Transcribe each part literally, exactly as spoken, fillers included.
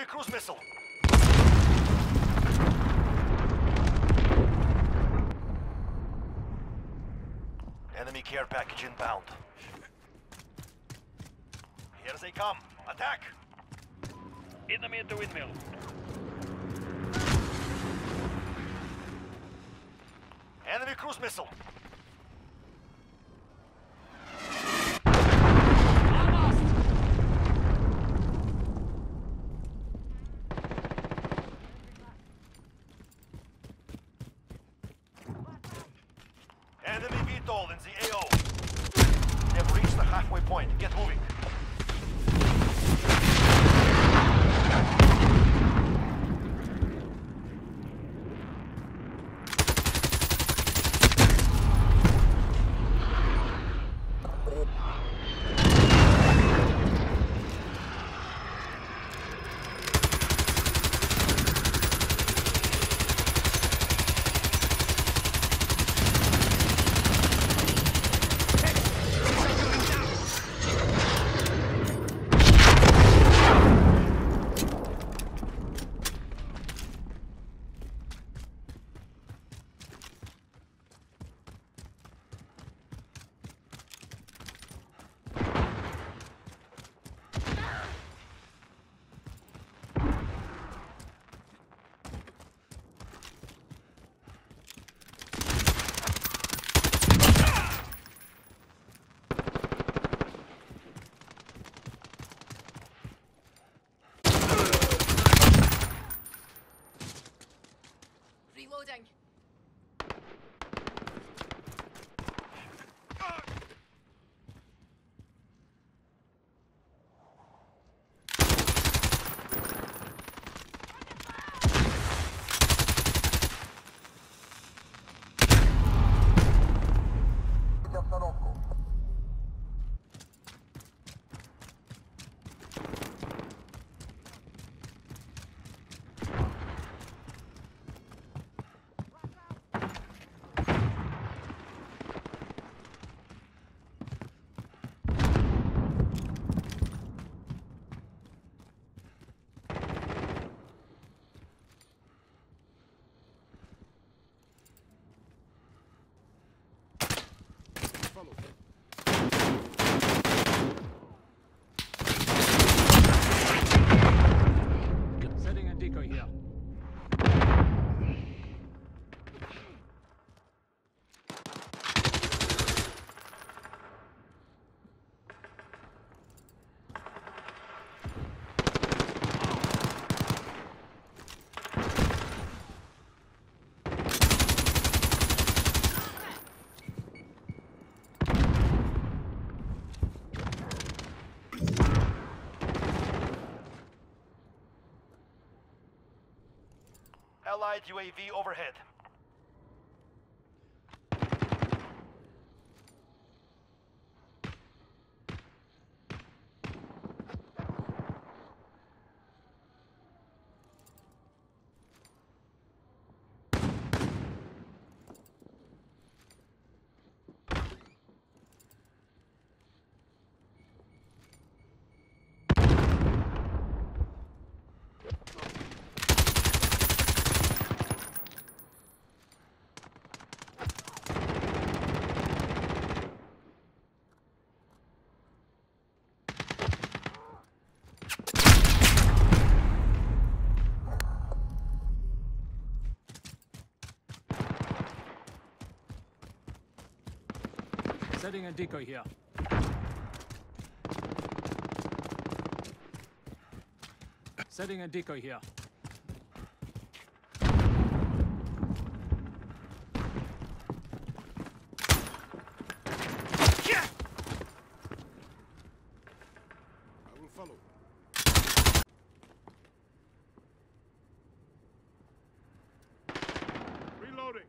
cruise missile. Enemy care package inbound. Here they come. Attack! Enemy at the windmill. Enemy cruise missile. Enemy V TOL in the A O. They have reached the halfway point. Get moving. Reloading. Setting a decoy here. Allied U A V overhead. Setting a decoy here. Setting a decoy here. I will follow. Reloading.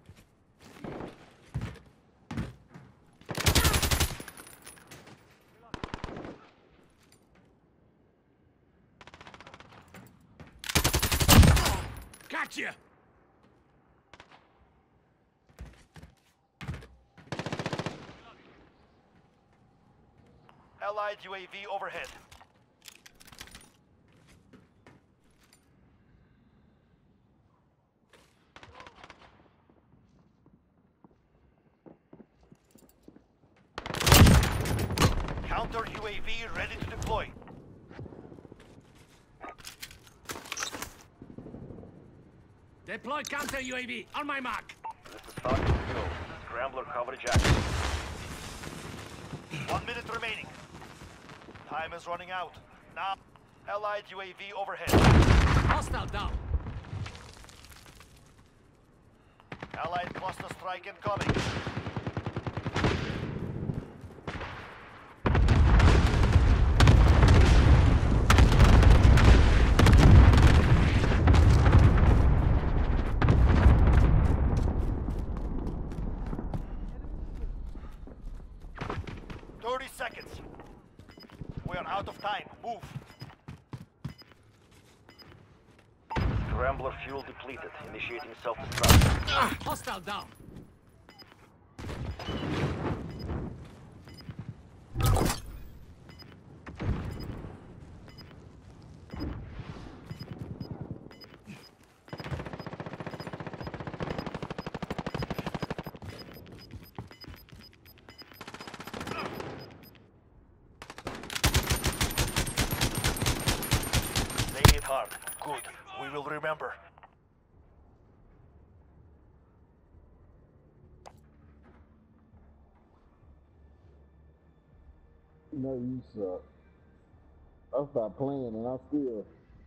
Gotcha! Allied U A V overhead. Counter U A V ready to deploy. Deploy counter U A V on my mark. This is Falcon Zero. Scrambler coverage action. One minute remaining. Time is running out. Now, Allied U A V overhead. Hostile down. Allied cluster strike incoming. thirty seconds. We are out of time. Move. Scrambler fuel depleted. Initiating self-destruct. Hostile down. They hit hard. Good. We will remember. No, you suck. I stopped playing and I still.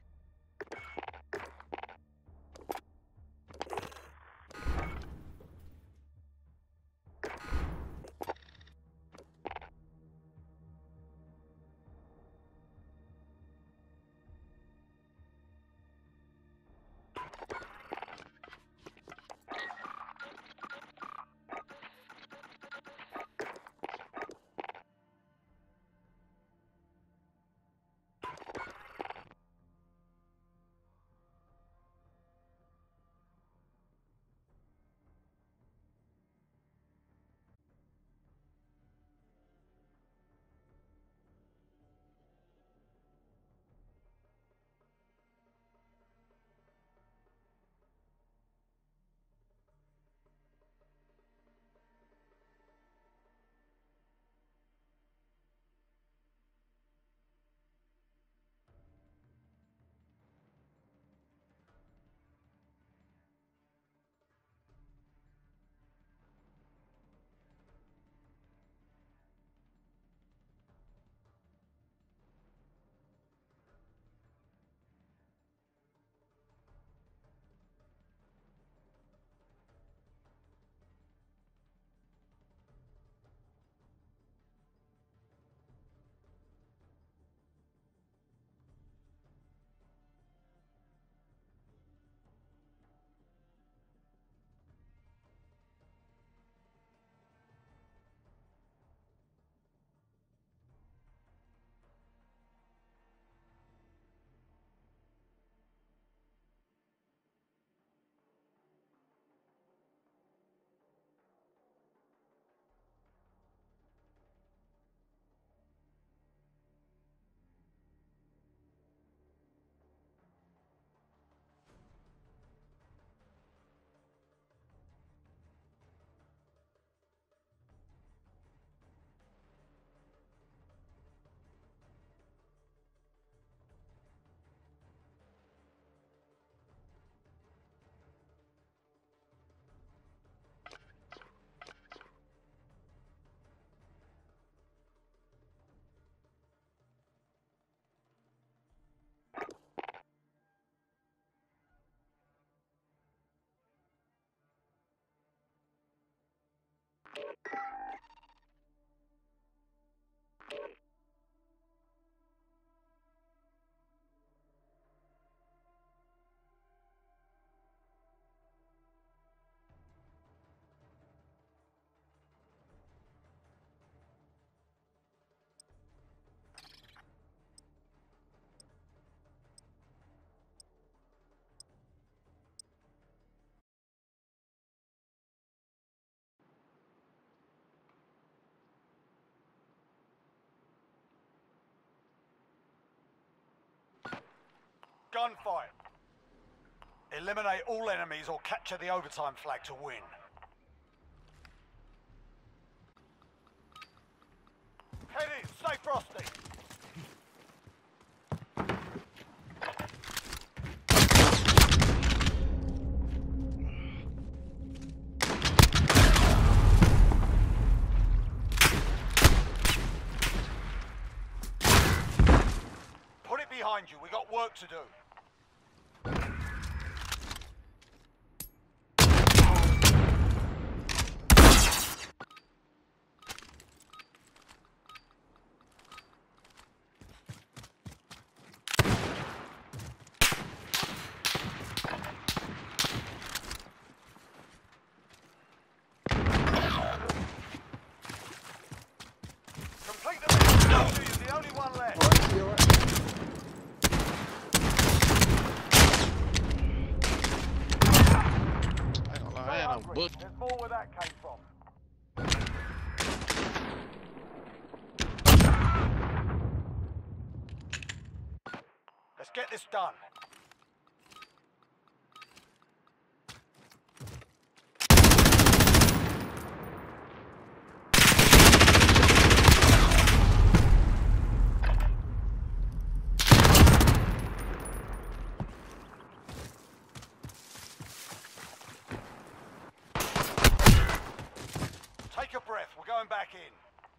Gunfight. Eliminate all enemies or capture the overtime flag to win. Head in, stay frosty. Put it behind you, we got work to do. Complete the mission. You're the only one left. I ain't gonna lie, I ain't no book. There's more where that came from. Let's get this done. Take a breath, we're going back in.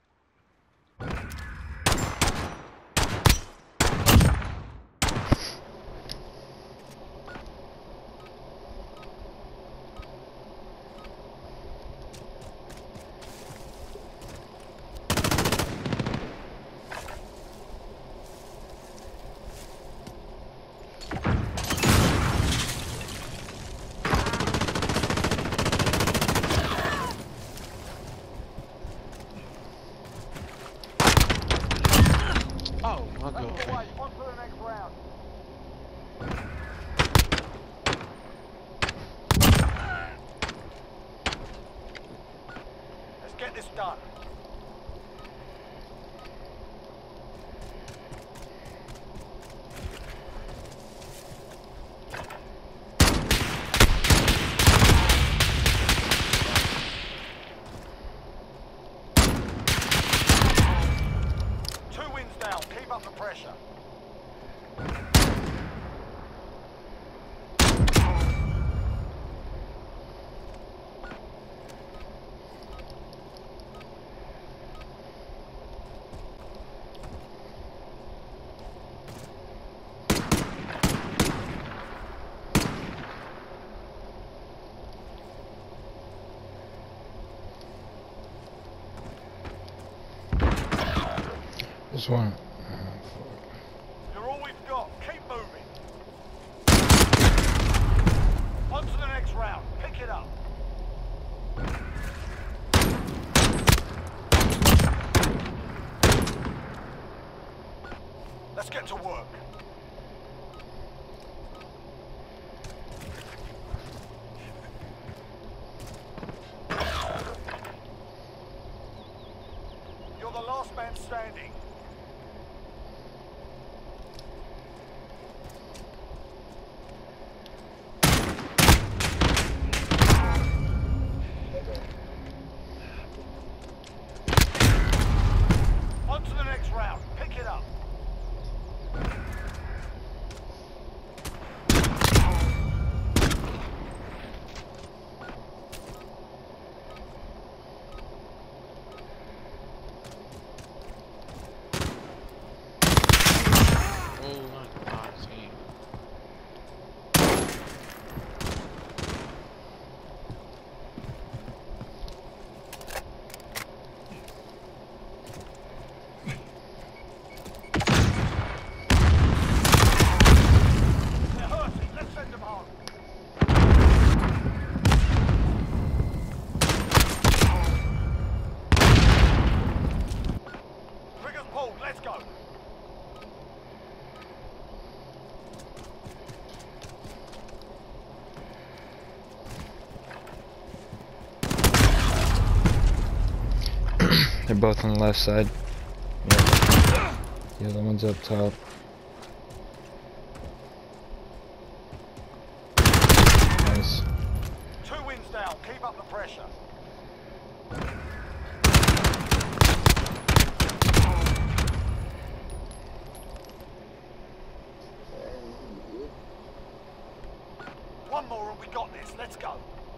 Oh my That's god. the way, on to the next round. Let's get this done. Two wins down, keep up the pressure. This one. You're all we've got, keep moving. On to the next round, pick it up. Let's get to work. You're the last man standing. On to the next round, pick it up. Oh my god, see. They're hurting, let's send them home. Triggers pulled, let's go. They're both on the left side. Yep. The other one's up top. Nice. Two wins down, keep up the pressure. Bravo, we got this. Let's go.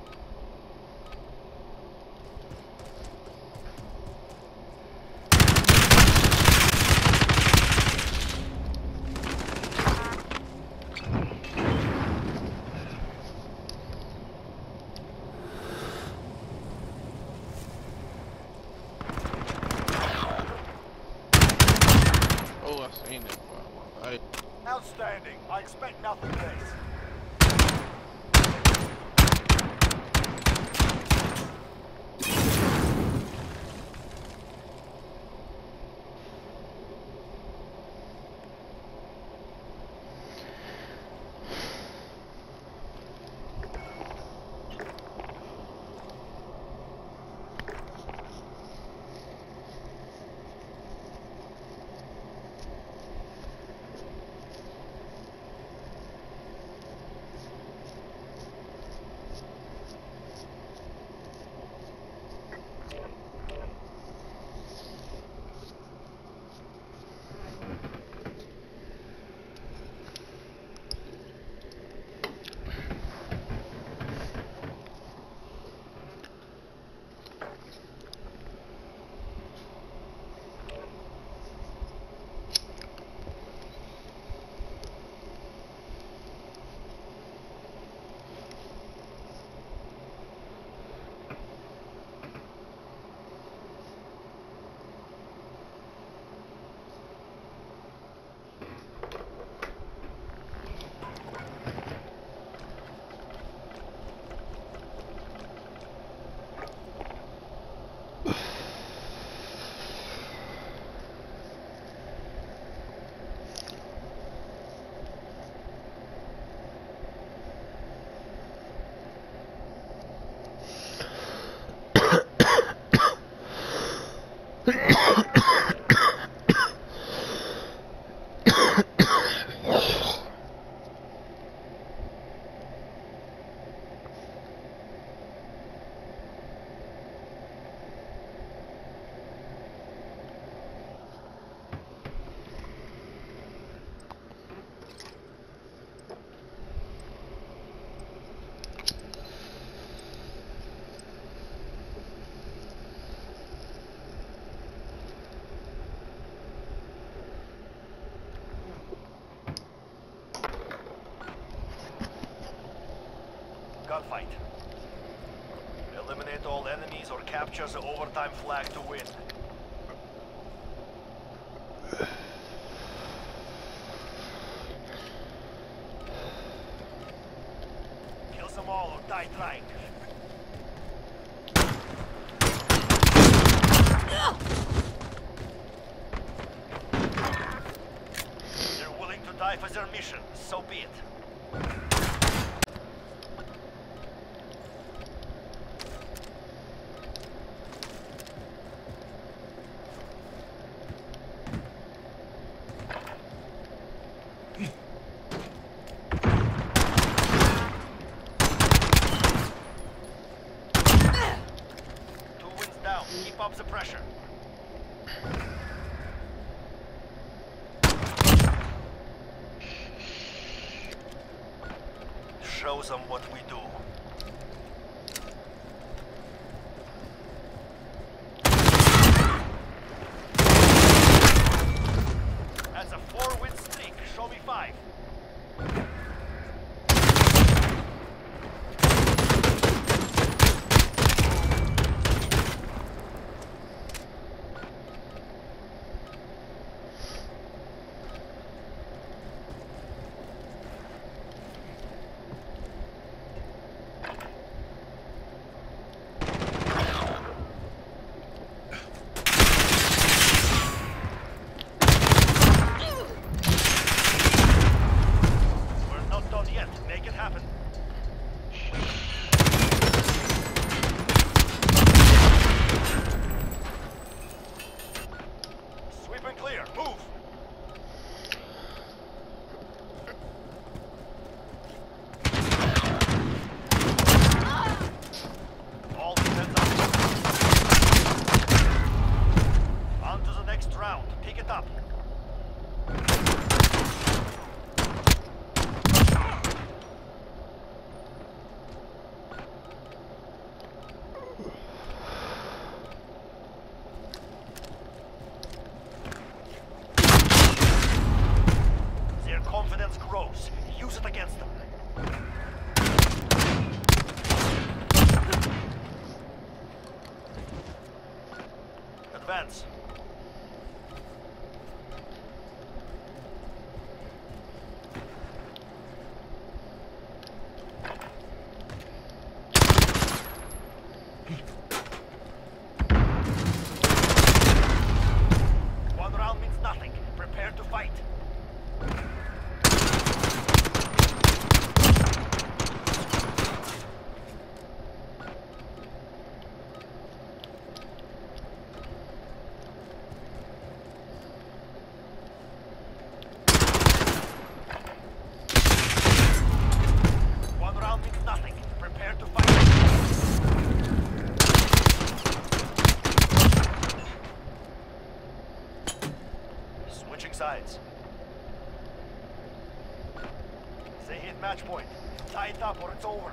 Oh, I seen that. Hey. Outstanding. I expect nothing less. Gunfight. Eliminate all enemies or capture the overtime flag to win. Kill them all or die trying. They're willing to die for their mission, so be it. Keep up the pressure. Show them what we do. That's a four-win streak. Show me five. Advance. One round means nothing. Prepare to fight. One round means nothing. Prepare to fight. Switching sides. They hit match point. Tie it up or it's over.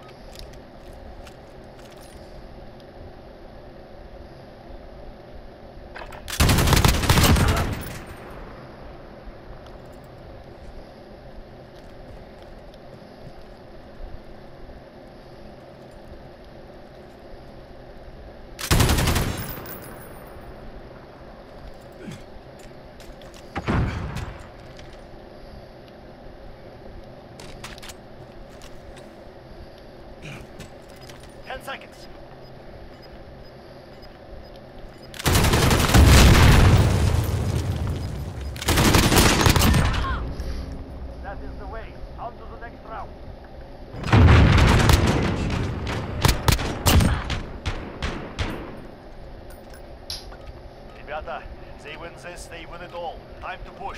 Ten seconds. That is the way. On to the next round. Rебята, they win this, they win it all. Time to push.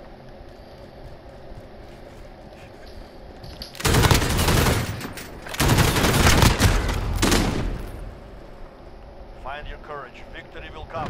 Find your courage. Victory will come.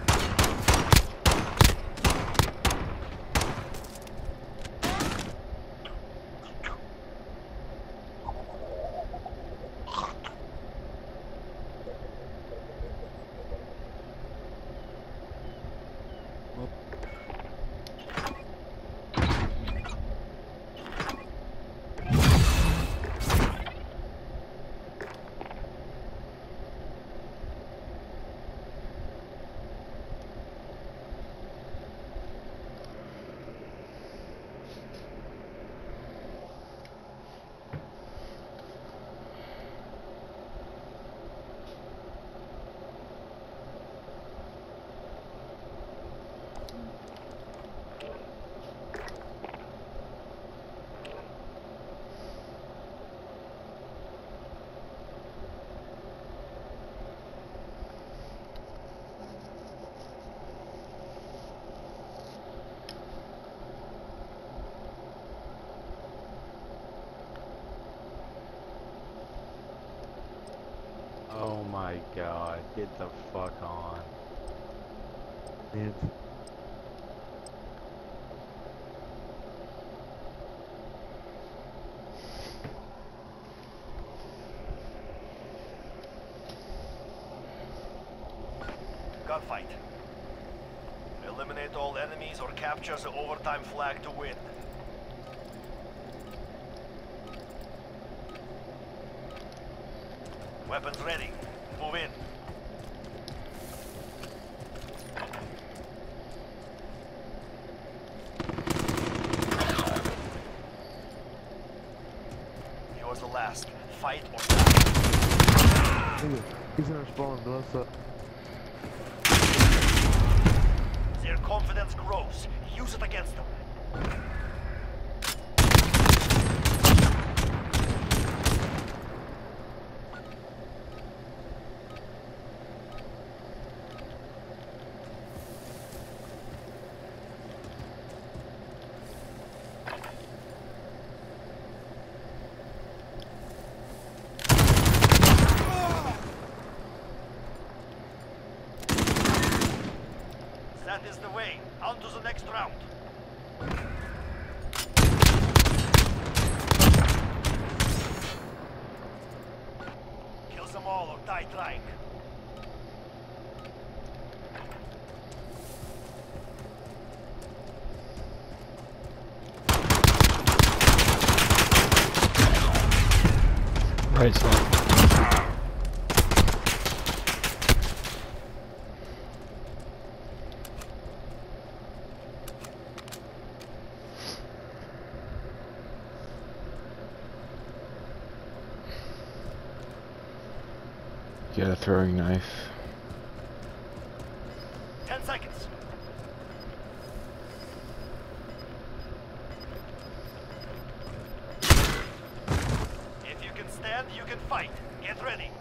Oh my god, get the fuck on. It's Gunfight. Eliminate all enemies or capture the overtime flag to win. Weapons ready. Move in. He was the last. Fight or die. he's in our spawn, bless up. Their confidence grows. Use it against them. That is the way. On to the next round. Kill them all or die trying. Right side. Get a throwing knife. Ten seconds. If you can stand, you can fight. Get ready.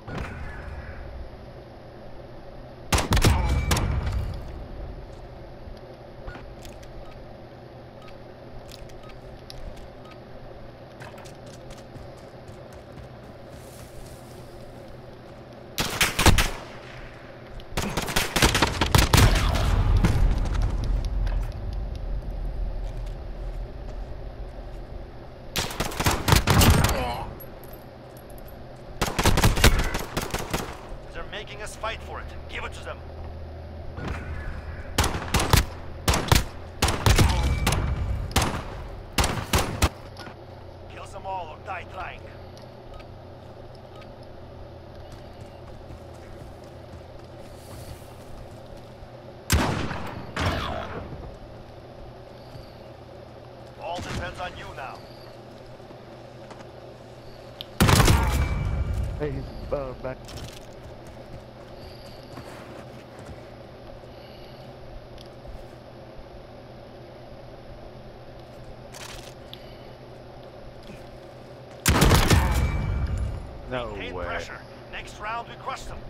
Making us fight for it. Give it to them. Kill them all or die trying. All depends on you now. Hey, he's uh, back. No Maintain way. pressure. Next round we crush them.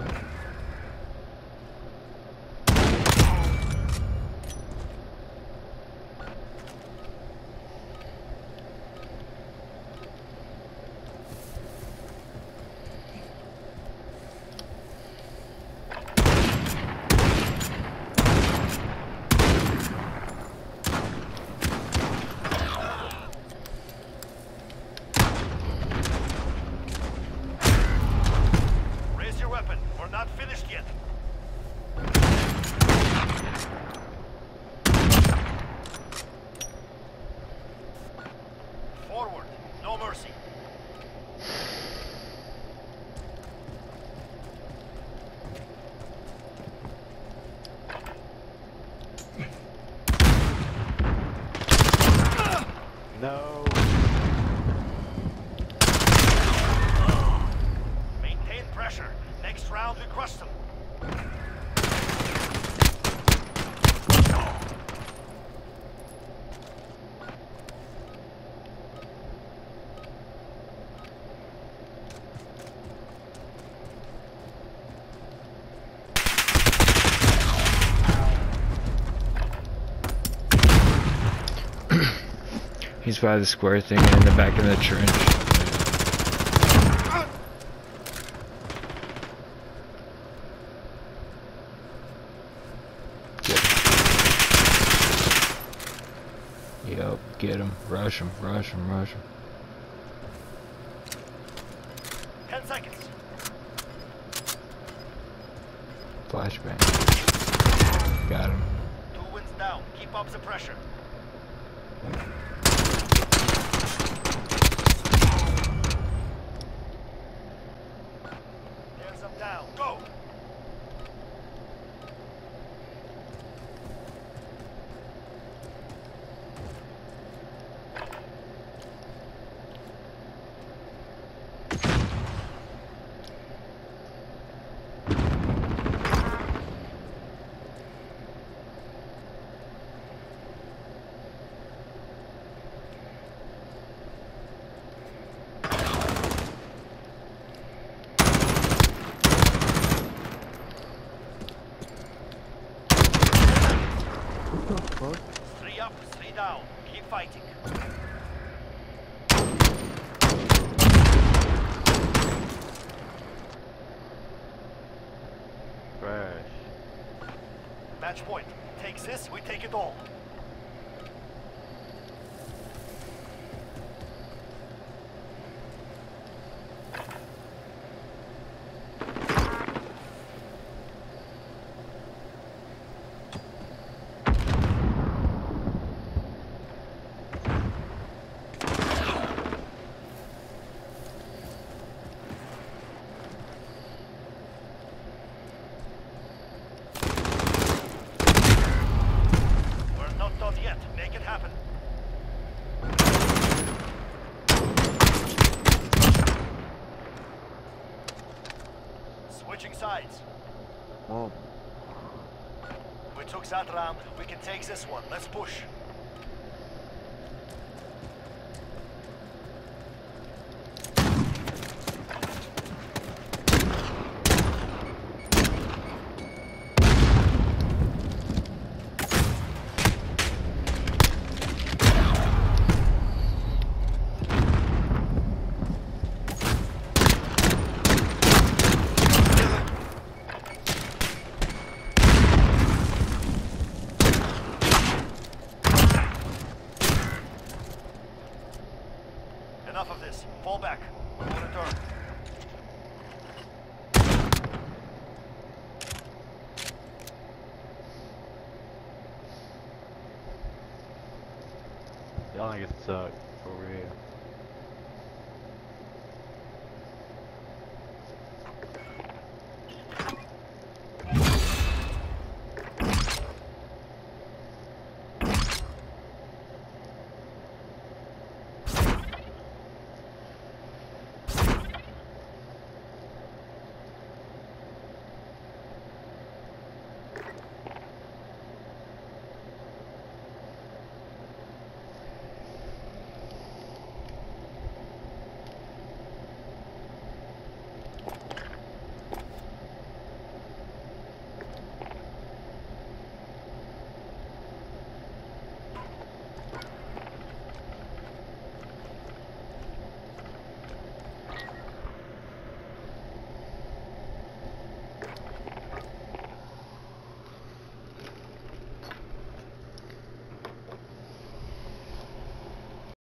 We're not finished yet. Forward, no mercy. No. Maintain pressure. Next round we crush them. He's by the square thing in the back of the trench. Yep, get him, rush him, rush him, rush him. Ten seconds. Flashbang. Got him. Two wins down. Keep up the pressure. There's them down. Go! Three up, three down. Keep fighting. Crash. Match point. Takes this, we take it all. Switching sides. Oh. We took that round. We can take this one. Let's push. Enough of this. Fall back. We will return. Y'all niggas suck, for real.